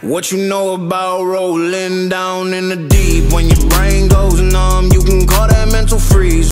What you know about rolling down in the deep? When your brain